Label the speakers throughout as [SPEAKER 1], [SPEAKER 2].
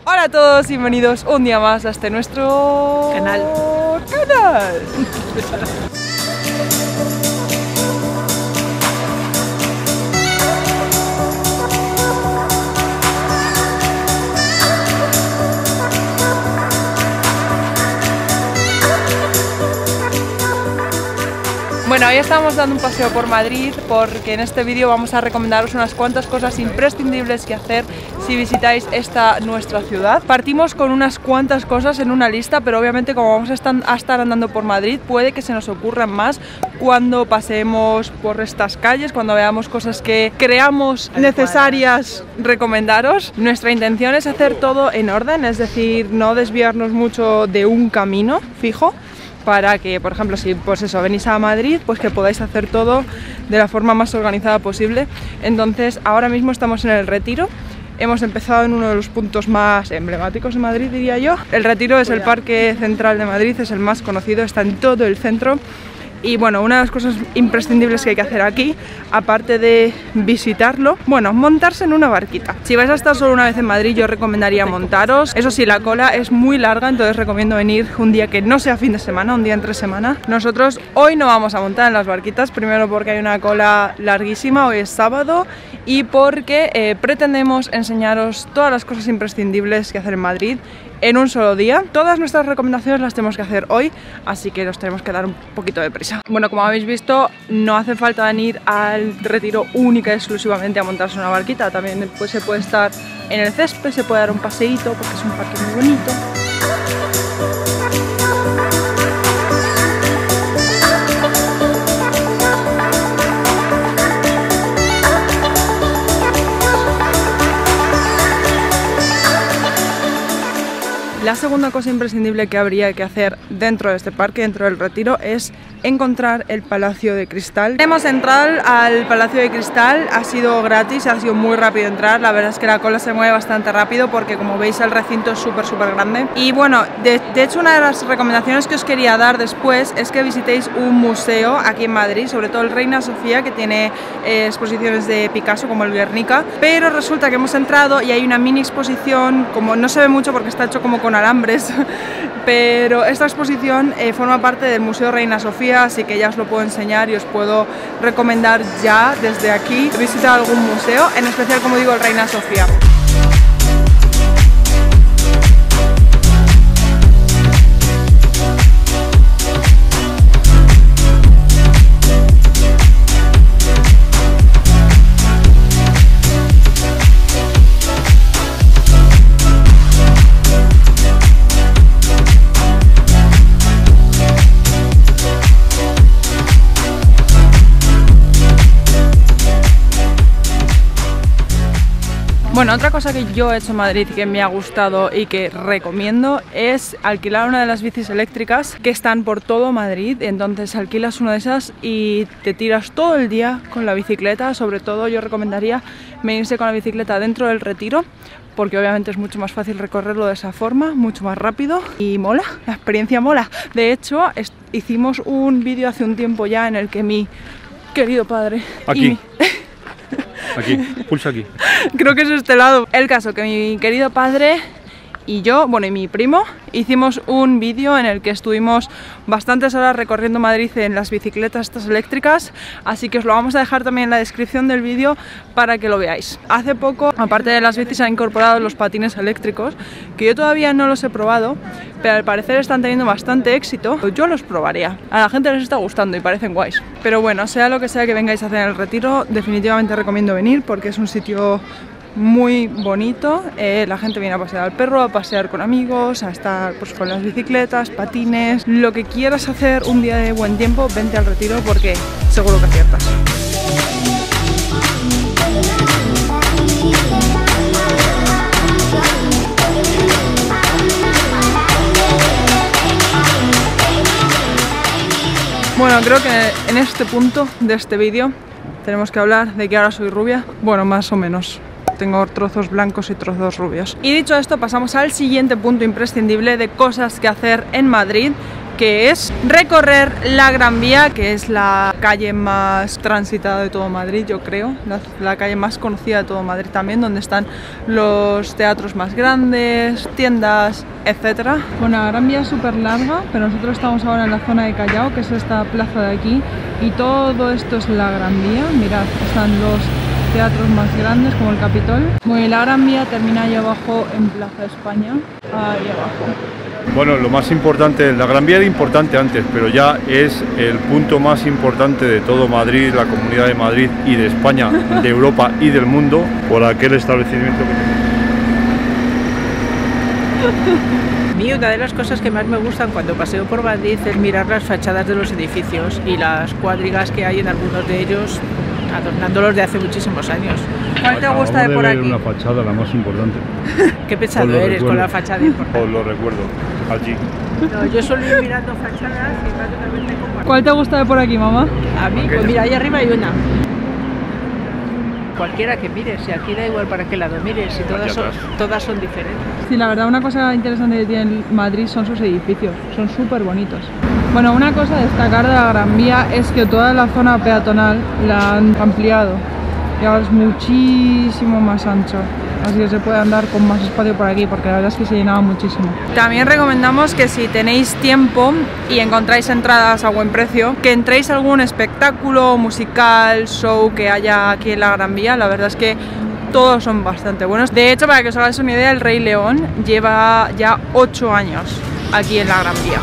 [SPEAKER 1] Hola a todos, bienvenidos un día más a este nuestro canal. Bueno, hoy estamos dando un paseo por Madrid porque en este vídeo vamos a recomendaros unas cuantas cosas imprescindibles que hacer si visitáis esta nuestra ciudad. Partimos con unas cuantas cosas en una lista, pero obviamente como vamos a estar andando por Madrid, puede que se nos ocurran más cuando paseemos por estas calles, cuando veamos cosas que creamos necesarias recomendaros. Nuestra intención es hacer todo en orden, es decir, no desviarnos mucho de un camino fijo, para que, por ejemplo, si pues eso, venís a Madrid, pues que podáis hacer todo de la forma más organizada posible. Entonces, ahora mismo estamos en el Retiro. Hemos empezado en uno de los puntos más emblemáticos de Madrid, diría yo. El Retiro es el parque central de Madrid, es el más conocido, está en todo el centro. Y bueno, una de las cosas imprescindibles que hay que hacer aquí, aparte de visitarlo, bueno, montarse en una barquita. Si vais a estar solo una vez en Madrid, yo recomendaría montaros. Eso sí, la cola es muy larga, entonces recomiendo venir un día que no sea fin de semana, un día entre semana. Nosotros hoy no vamos a montar en las barquitas, primero porque hay una cola larguísima, hoy es sábado, y porque pretendemos enseñaros todas las cosas imprescindibles que hacer en Madrid en un solo día. Todas nuestras recomendaciones las tenemos que hacer hoy, así que nos tenemos que dar un poquito de prisa. Bueno, como habéis visto, no hace falta venir al Retiro única y exclusivamente a montarse una barquita. También pues, se puede estar en el césped, se puede dar un paseíto porque es un parque muy bonito. La segunda cosa imprescindible que habría que hacer dentro de este parque, dentro del Retiro, es encontrar el Palacio de Cristal. Hemos entrado al Palacio de Cristal, ha sido gratis, ha sido muy rápido entrar. La verdad es que la cola se mueve bastante rápido porque, como veis, el recinto es súper grande. Y bueno, de hecho, una de las recomendaciones que os quería dar después es que visitéis un museo aquí en Madrid, sobre todo el Reina Sofía, que tiene exposiciones de Picasso como el Guernica. Pero resulta que hemos entrado y hay una mini exposición, como no se ve mucho porque está hecho como con alambres, pero esta exposición forma parte del Museo Reina Sofía, así que ya os lo puedo enseñar y os puedo recomendar ya desde aquí visitar algún museo, en especial, como digo, el Reina Sofía. Bueno, otra cosa que yo he hecho en Madrid y que me ha gustado y que recomiendo es alquilar una de las bicis eléctricas que están por todo Madrid. Entonces alquilas una de esas y te tiras todo el día con la bicicleta. Sobre todo yo recomendaría venirse con la bicicleta dentro del Retiro, porque obviamente es mucho más fácil recorrerlo de esa forma, mucho más rápido y mola, la experiencia mola. De hecho, hicimos un vídeo hace un tiempo ya en el que mi querido padre
[SPEAKER 2] aquí. Aquí, pulsa aquí.
[SPEAKER 1] Creo que es este lado. El caso que mi querido padre y yo, bueno, y mi primo, hicimos un vídeo en el que estuvimos bastantes horas recorriendo Madrid en las bicicletas estas eléctricas, así que os lo vamos a dejar también en la descripción del vídeo para que lo veáis. Hace poco, aparte de las bicis, han incorporado los patines eléctricos, que yo todavía no los he probado, pero al parecer están teniendo bastante éxito. Yo los probaría. A la gente les está gustando y parecen guays. Pero bueno, sea lo que sea que vengáis a hacer en el Retiro, definitivamente recomiendo venir porque es un sitio muy bonito. La gente viene a pasear al perro, a pasear con amigos, a estar pues con las bicicletas, patines, lo que quieras hacer un día de buen tiempo, vente al Retiro porque seguro que aciertas. Bueno, creo que en este punto de este vídeo tenemos que hablar de que ahora soy rubia. Bueno, más o menos. Tengo trozos blancos y trozos rubios. Y dicho esto, pasamos al siguiente punto imprescindible de cosas que hacer en Madrid. que es recorrer la Gran Vía, que es la calle más transitada de todo Madrid, yo creo, la calle más conocida de todo Madrid también, donde están los teatros más grandes, tiendas, etcétera. Bueno, la Gran Vía es súper larga, pero nosotros estamos ahora en la zona de Callao, que es esta plaza de aquí, y todo esto es la Gran Vía. Mirad, están los teatros más grandes como el Capitol. Bueno, y la Gran Vía termina ahí abajo en Plaza España, ahí abajo.
[SPEAKER 2] Bueno, lo más importante, la Gran Vía era importante antes, pero ya es el punto más importante de todo Madrid, la Comunidad de Madrid y de España, de Europa y del mundo, por aquel establecimiento que tenemos.
[SPEAKER 3] A mí una de las cosas que más me gustan cuando paseo por Madrid es mirar las fachadas de los edificios y las cuadrigas que hay en algunos de ellos, adornándolos de hace muchísimos años.
[SPEAKER 1] ¿Cuál te gusta de por aquí?
[SPEAKER 2] Una fachada, la más importante.
[SPEAKER 3] Qué pesado eres con la fachada importante.
[SPEAKER 2] Os lo recuerdo, allí.
[SPEAKER 3] No, yo solo ir mirando fachadas y prácticamente como...
[SPEAKER 1] ¿Cuál te gusta de por aquí, mamá?
[SPEAKER 3] A mí, pues mira, ahí arriba hay una. Cualquiera que mires, si aquí da igual para qué lado mires, y todas son diferentes.
[SPEAKER 1] Sí, la verdad, una cosa interesante que tiene Madrid son sus edificios, son súper bonitos. Bueno, una cosa a destacar de la Gran Vía es que toda la zona peatonal la han ampliado y ahora es muchísimo más ancho, así que se puede andar con más espacio por aquí, porque la verdad es que se llenaba muchísimo. También recomendamos que si tenéis tiempo y encontráis entradas a buen precio, que entréis a algún espectáculo musical, show que haya aquí en la Gran Vía. La verdad es que todos son bastante buenos. De hecho, para que os hagáis una idea, el Rey León lleva ya 8 años aquí en la Gran Vía.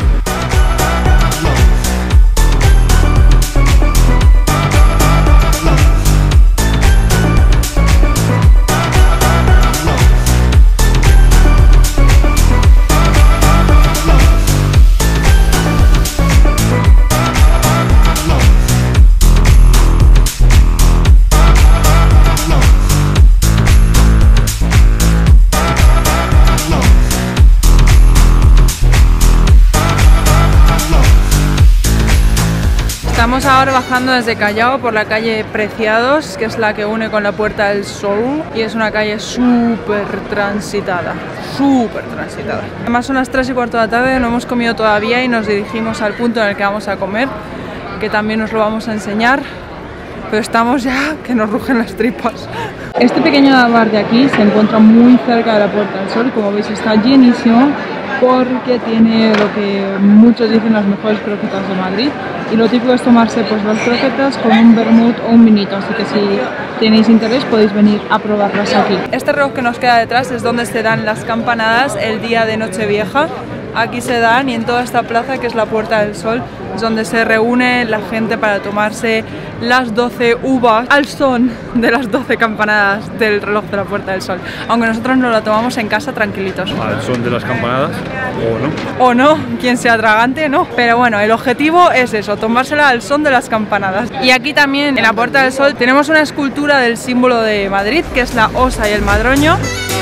[SPEAKER 1] Estamos ahora bajando desde Callao por la calle Preciados, que es la que une con la Puerta del Sol, y es una calle súper transitada, súper transitada. Además son las 3:15 de la tarde, no hemos comido todavía y nos dirigimos al punto en el que vamos a comer, que también os lo vamos a enseñar, pero estamos ya que nos rugen las tripas. Este pequeño bar de aquí se encuentra muy cerca de la Puerta del Sol, como veis está llenísimo, porque tiene lo que muchos dicen las mejores croquetas de Madrid, y lo típico es tomarse pues las croquetas con un vermut o un vinito, así que si tenéis interés podéis venir a probarlas aquí. Este reloj que nos queda detrás es donde se dan las campanadas el día de Nochevieja. Aquí se dan, y en toda esta plaza, que es la Puerta del Sol, es donde se reúne la gente para tomarse las 12 uvas al son de las 12 campanadas del reloj de la Puerta del Sol. Aunque nosotros nos la tomamos en casa tranquilitos.
[SPEAKER 2] ¿Al son de las campanadas o no?
[SPEAKER 1] O no, quien sea tragante, no. Pero bueno, el objetivo es eso, tomársela al son de las campanadas. Y aquí también, en la Puerta del Sol, tenemos una escultura del símbolo de Madrid, que es la osa y el madroño.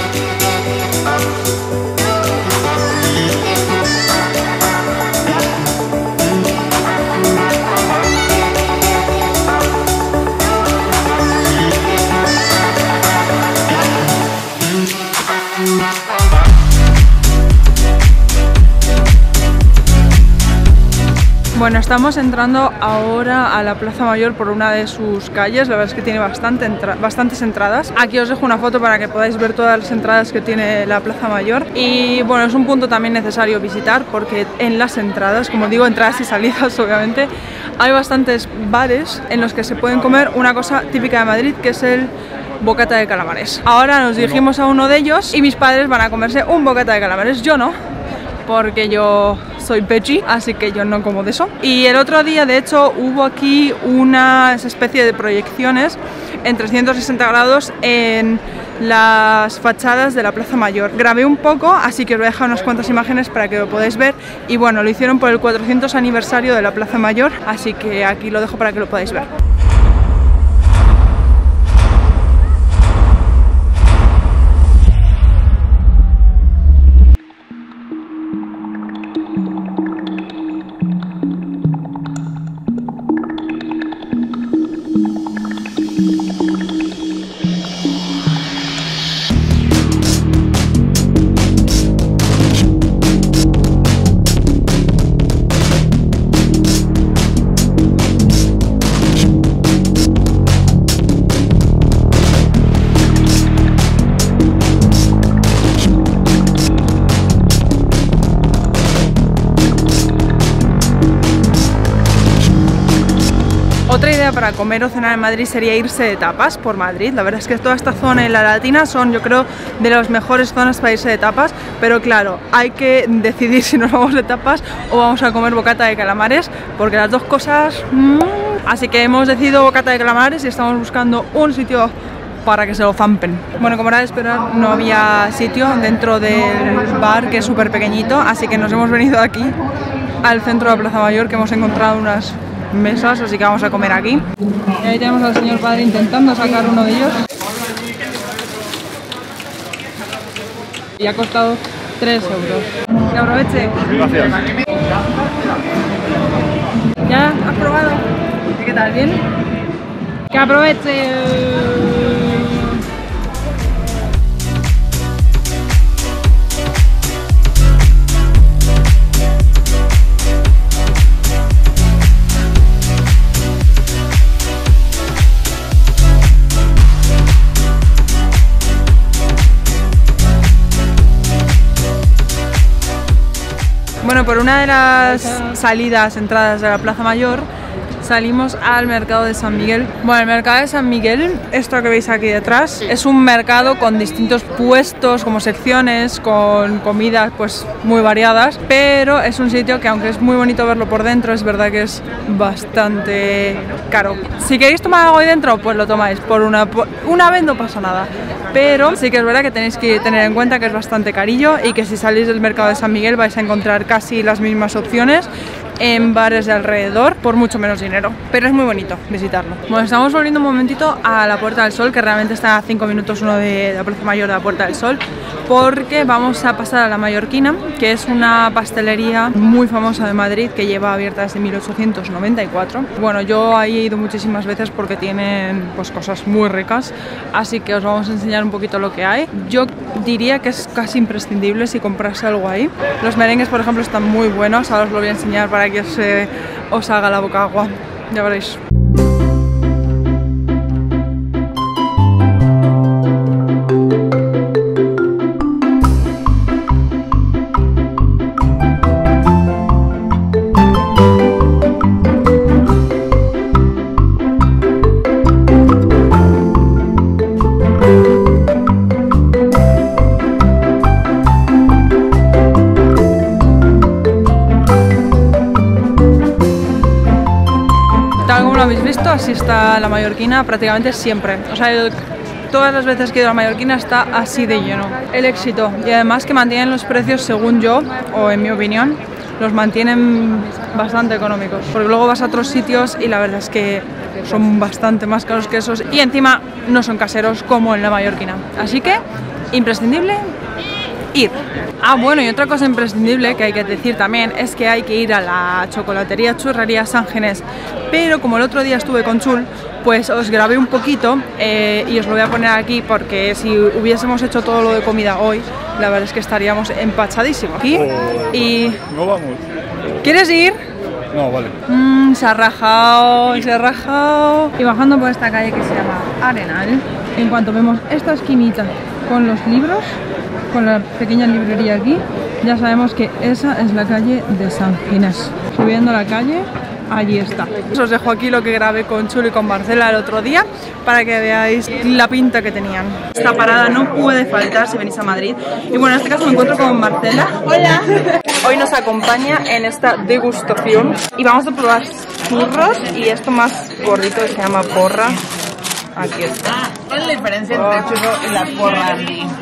[SPEAKER 1] Bueno, estamos entrando ahora a la Plaza Mayor por una de sus calles. La verdad es que tiene bastantes entradas. Aquí os dejo una foto para que podáis ver todas las entradas que tiene la Plaza Mayor. Y bueno, es un punto también necesario visitar, porque en las entradas, como digo, entradas y salidas obviamente, hay bastantes bares en los que se pueden comer una cosa típica de Madrid, que es el bocata de calamares. Ahora nos dirigimos a uno de ellos y mis padres van a comerse un bocata de calamares. Yo no, porque yo soy veggie, así que yo no como de eso. Y el otro día, de hecho, hubo aquí una especie de proyecciones en 360 grados en las fachadas de la Plaza Mayor. Grabé un poco, así que os voy a dejar unas cuantas imágenes para que lo podáis ver. Y bueno, lo hicieron por el 400 aniversario de la Plaza Mayor, así que aquí lo dejo para que lo podáis ver. Otra idea para comer o cenar en Madrid sería irse de tapas por Madrid. La verdad es que toda esta zona y la Latina son, yo creo, de las mejores zonas para irse de tapas, pero claro, hay que decidir si nos vamos de tapas o vamos a comer bocata de calamares, porque las dos cosas... Así que hemos decidido bocata de calamares y estamos buscando un sitio para que se lo zampen. Bueno, como era de esperar, no había sitio dentro del bar, que es súper pequeñito, así que nos hemos venido aquí al centro de la Plaza Mayor, que hemos encontrado unas mesas, así que vamos a comer aquí. Y ahí tenemos al señor padre intentando sacar uno de ellos. Y ha costado 3 euros. Que aproveche.
[SPEAKER 2] Gracias.
[SPEAKER 1] ¿Ya has probado? ¿Y qué tal? ¿Bien? Que aproveche. Bueno, por una de las entradas de la Plaza Mayor, salimos al mercado de San Miguel. Bueno, el mercado de San Miguel, esto que veis aquí detrás, es un mercado con distintos puestos, como secciones, con comidas pues muy variadas, pero es un sitio que, aunque es muy bonito verlo por dentro, es verdad que es bastante caro. Si queréis tomar algo ahí dentro, pues lo tomáis. Por una vez no pasa nada, pero sí que es verdad que tenéis que tener en cuenta que es bastante carillo y que si salís del mercado de San Miguel vais a encontrar casi las mismas opciones en bares de alrededor por mucho menos dinero, pero es muy bonito visitarlo. Bueno, estamos volviendo un momentito a la Puerta del Sol, que realmente está a 5 minutos uno de la Plaza Mayor de la Puerta del Sol, porque vamos a pasar a La Mallorquina, que es una pastelería muy famosa de Madrid que lleva abierta desde 1894. Bueno, yo ahí he ido muchísimas veces porque tienen pues cosas muy ricas, así que os vamos a enseñar un poquito lo que hay. Yo diría que es casi imprescindible si comprarse algo ahí. Los merengues, por ejemplo, están muy buenos, ahora os lo voy a enseñar para que os haga la boca agua, ya veréis. Así está la Mallorquina prácticamente siempre, o sea, todas las veces que he ido a la Mallorquina está así de lleno. El éxito, y además que mantienen los precios, según yo, o en mi opinión, los mantienen bastante económicos, porque luego vas a otros sitios y la verdad es que son bastante más caros que esos y encima no son caseros como en la Mallorquina, así que imprescindible ir. Ah, bueno, y otra cosa imprescindible que hay que decir también es que hay que ir a la chocolatería Churrería San Genés, pero como el otro día estuve con Chul, pues os grabé un poquito y os lo voy a poner aquí porque si hubiésemos hecho todo lo de comida hoy, la verdad es que estaríamos empachadísimos aquí. Y...
[SPEAKER 2] no vamos.
[SPEAKER 1] ¿Quieres ir?
[SPEAKER 2] No, vale.
[SPEAKER 1] Se ha rajado, se ha rajado. Y bajando por esta calle que se llama Arenal, en cuanto vemos esta esquinita con los libros, con la pequeña librería aquí, ya sabemos que esa es la calle de San Ginés. Subiendo la calle, allí está. Os dejo aquí lo que grabé con Chul y con Marcela el otro día para que veáis la pinta que tenían. Esta parada no puede faltar si venís a Madrid. Y bueno, en este caso me encuentro con Marcela. Hola. Hoy nos acompaña en esta degustación y vamos a probar churros y esto más gordito que se llama porra. Aquí está.
[SPEAKER 3] ¿Cuál es la diferencia entre el churro y la porra?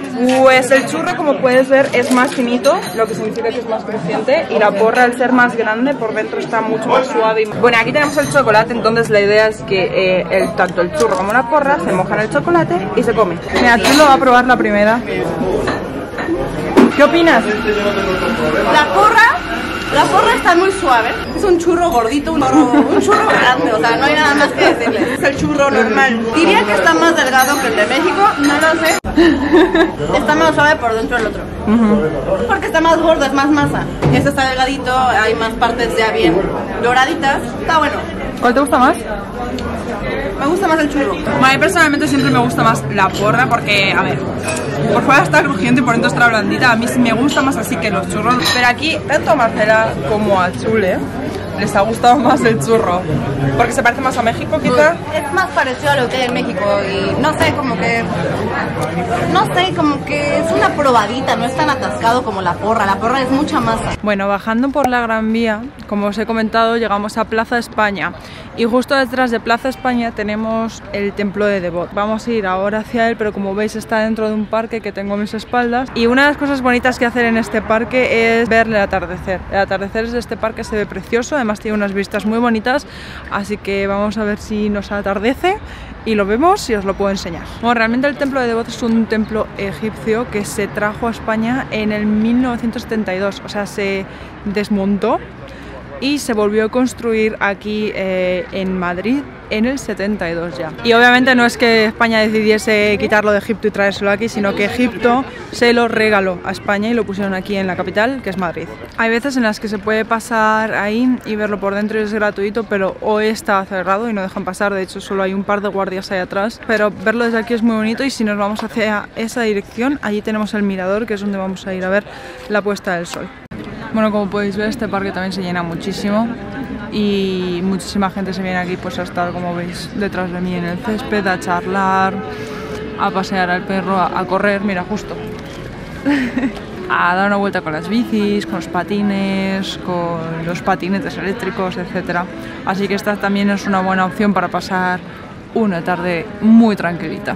[SPEAKER 1] Pues el churro, como puedes ver, es más finito, lo que significa que es más crujiente, y la porra, al ser más grande, por dentro está mucho más suave. Bueno, aquí tenemos el chocolate, entonces la idea es que tanto el churro como la porra se mojan en el chocolate y se come. Mira, Chulo va a probar la primera. ¿Qué opinas?
[SPEAKER 4] La porra está muy suave, es un churro gordito, un churro grande, o sea, no hay nada más que decirle. Es el churro normal. Diría que está más delgado que el de México, no lo sé. Está más suave por dentro del otro. Porque está más gordo, es más masa. Este está delgadito, hay más partes ya bien doraditas, está bueno.
[SPEAKER 1] ¿Cuál te gusta más?
[SPEAKER 4] Me gusta más el churro.
[SPEAKER 1] A mí personalmente siempre me gusta más la porra porque, a ver, por fuera está crujiente y por dentro está blandita. A mí sí me gusta más así que los churros. Pero aquí, tanto a Marcela como a Chule, les ha gustado más el churro. Porque se parece más a México, quizá.
[SPEAKER 4] Es más parecido a lo que hay en México y no sé, como que es una probadita, no es tan atascado como la porra es mucha masa.
[SPEAKER 1] Bueno, bajando por la Gran Vía, como os he comentado, llegamos a Plaza España y justo detrás de Plaza España tenemos el templo de Devot. Vamos a ir ahora hacia él, pero como veis está dentro de un parque que tengo a mis espaldas y una de las cosas bonitas que hacer en este parque es ver el atardecer. El atardecer de este parque se ve precioso, además tiene unas vistas muy bonitas, así que vamos a ver si nos atardece y lo vemos y os lo puedo enseñar. Bueno, realmente el templo de Devot es un templo egipcio que se trajo a España en el 1972, o sea, se desmontó y se volvió a construir aquí en Madrid en el 72 ya. Y obviamente no es que España decidiese quitarlo de Egipto y traérselo aquí, sino que Egipto se lo regaló a España y lo pusieron aquí en la capital, que es Madrid. Hay veces en las que se puede pasar ahí y verlo por dentro y es gratuito, pero hoy está cerrado y no dejan pasar, de hecho solo hay un par de guardias ahí atrás, pero verlo desde aquí es muy bonito y si nos vamos hacia esa dirección, allí tenemos el mirador, que es donde vamos a ir a ver la puesta del sol. Bueno, como podéis ver, este parque también se llena muchísimo y muchísima gente se viene aquí pues a estar, como veis, detrás de mí en el césped, a charlar, a pasear al perro, a correr, mira, justo, a dar una vuelta con las bicis, con los patines, con los patinetes eléctricos, etc. Así que esta también es una buena opción para pasar una tarde muy tranquilita.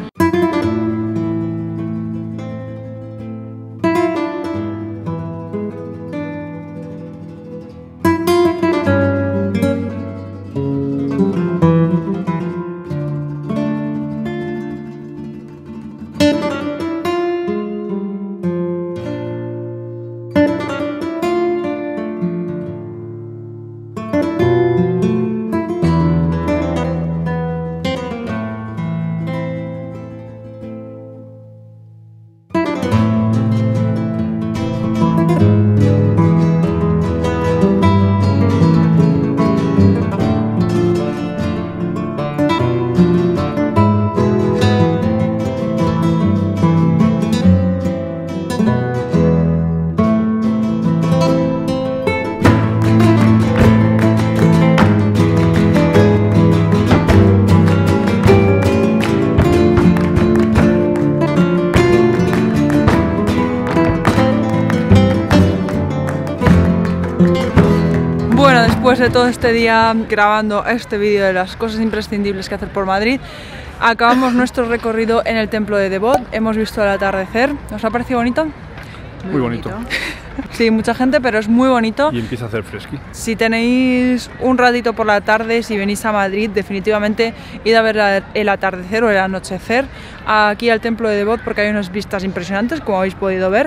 [SPEAKER 1] Después de todo este día grabando este vídeo de las cosas imprescindibles que hacer por Madrid, acabamos nuestro recorrido en el templo de Devot. Hemos visto el atardecer. ¿Os ha parecido bonito?
[SPEAKER 2] Muy bonito.
[SPEAKER 1] Sí, mucha gente, pero es muy bonito.
[SPEAKER 2] Y empieza a hacer fresqui.
[SPEAKER 1] Si tenéis un ratito por la tarde, si venís a Madrid, definitivamente id a ver el atardecer o el anochecer aquí al templo de Devot, porque hay unas vistas impresionantes, como habéis podido ver,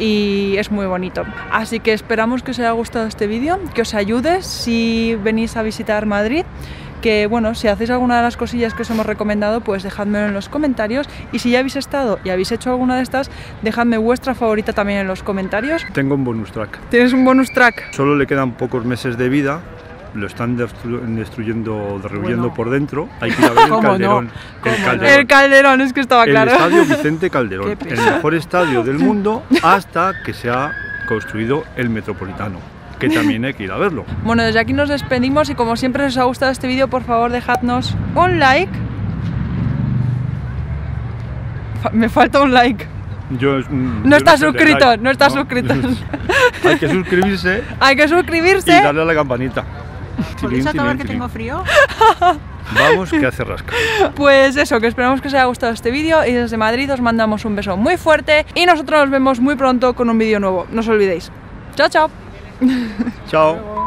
[SPEAKER 1] y es muy bonito. Así que esperamos que os haya gustado este vídeo, que os ayude si venís a visitar Madrid. Que bueno, si hacéis alguna de las cosillas que os hemos recomendado, pues dejádmelo en los comentarios, y si ya habéis estado y habéis hecho alguna de estas, dejadme vuestra favorita también en los comentarios.
[SPEAKER 2] Tengo un bonus track.
[SPEAKER 1] ¿Tienes un bonus track?
[SPEAKER 2] Solo le quedan pocos meses de vida, lo están destruyendo por dentro. Hay que ir a ver el Calderón.
[SPEAKER 1] El Calderón, es que estaba claro.
[SPEAKER 2] El estadio Vicente Calderón, el mejor estadio del mundo hasta que se ha construido el Metropolitano, que también hay que ir a verlo.
[SPEAKER 1] Bueno, desde aquí nos despedimos y como siempre, si os ha gustado este vídeo, por favor dejadnos un like. Me falta un like. No está suscrito, no está suscrito.
[SPEAKER 2] Hay que suscribirse.
[SPEAKER 1] Hay que suscribirse.
[SPEAKER 2] Y darle a la campanita.
[SPEAKER 3] ¿Podéis acabar que tengo frío?
[SPEAKER 2] Vamos, que hace rasca.
[SPEAKER 1] Pues eso, que esperamos que os haya gustado este vídeo y desde Madrid os mandamos un beso muy fuerte y nosotros nos vemos muy pronto con un vídeo nuevo. No os olvidéis. Chao, chao.
[SPEAKER 2] Chao.